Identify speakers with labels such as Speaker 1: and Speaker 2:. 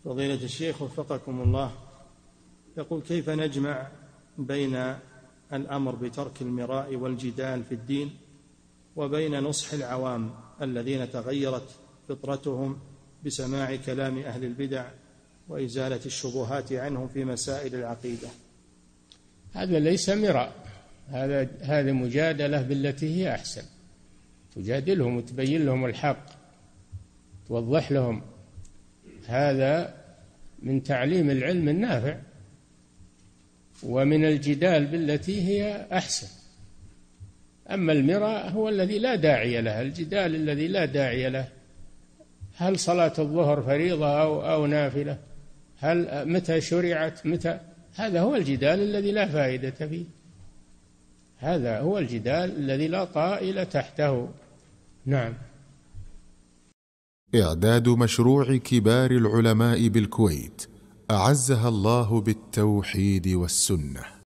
Speaker 1: فضيلة الشيخ وفقكم الله، يقول: كيف نجمع بين الأمر بترك المراء والجدال في الدين وبين نصح العوام الذين تغيرت فطرتهم بسماع كلام أهل البدع وإزالة الشبهات عنهم في مسائل العقيدة؟
Speaker 2: هذا ليس مراء، هذا مجادلة بالتي هي أحسن، تجادلهم وتبين لهم الحق، توضح لهم. هذا من تعليم العلم النافع، ومن الجدال بالتي هي أحسن. أما المراء هو الذي لا داعي له، الجدال الذي لا داعي له. هل صلاة الظهر فريضة أو نافلة؟ هل متى شرعت؟ متى؟ هذا هو الجدال الذي لا فائدة فيه، هذا هو الجدال الذي لا طائل تحته. نعم.
Speaker 3: إعداد مشروع كبار العلماء بالكويت أعزها الله بالتوحيد والسنة.